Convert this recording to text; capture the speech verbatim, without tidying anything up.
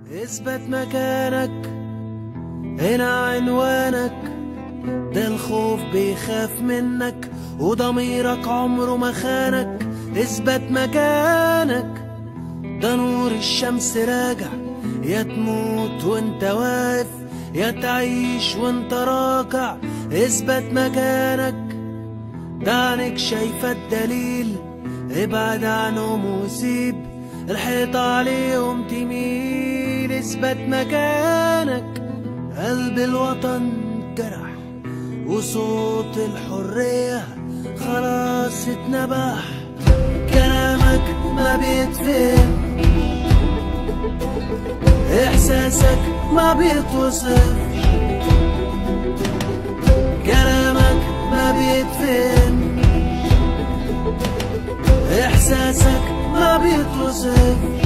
اثبت مكانك، هنا عنوانك، ده الخوف بيخاف منك وضميرك عمره ما خانك. اثبت مكانك، ده نور الشمس راجع، يا تموت وانت واقف يا تعيش وانت راكع. اثبت مكانك، ده عينك شايفة الدليل، ابعد عنهم وسيب الحيطة عليهم تميل. اثبت مكانك، قلب الوطن جرح وصوت الحرية خلاص اتنبح. كلامك ما بيتفهم، احساسك ما بيتوصف، كلامك ما بيتفهم، احساسك ما بيتوصف.